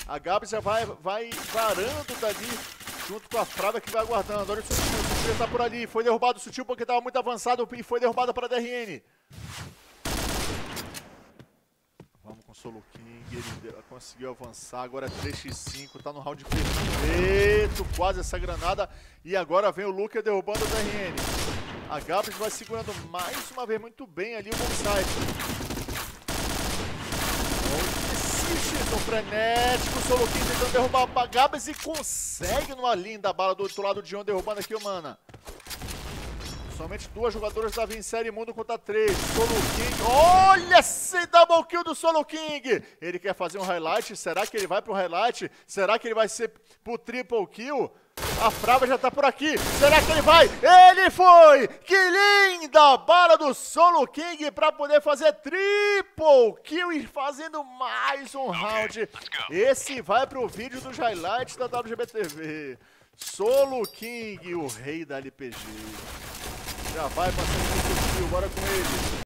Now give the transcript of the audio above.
A Gabi já vai varando dali, junto com a Frava que vai aguardando. Olha o Sutil tá por ali. Foi derrubado o Sutil porque estava muito avançado e foi derrubado para a DRN. Vamos com o Solo King, ele conseguiu avançar, agora é 3x5, tá no round perfeito, quase essa granada. E agora vem o Luca derrubando a DRN. A Gabs vai segurando mais uma vez muito bem ali o bonsai. O frenético, o Solo King tentando derrubar a Gabs e consegue numa linda bala do outro lado de Dion derrubando aqui o Mana. Somente 2 jogadoras da Vincere Mundo contra 3. Solo King. Olha esse double kill do Solo King. Ele quer fazer um highlight. Será que ele vai pro highlight? Será que ele vai ser pro triple kill? A Frava já tá por aqui. Será que ele vai? Ele foi! Que linda bala do Solo King para poder fazer triple kill e fazendo mais um round. Esse vai pro vídeo dos highlights da WGBTV. Solo King, o rei da LPG. Já vai passando muito frio, bora com ele.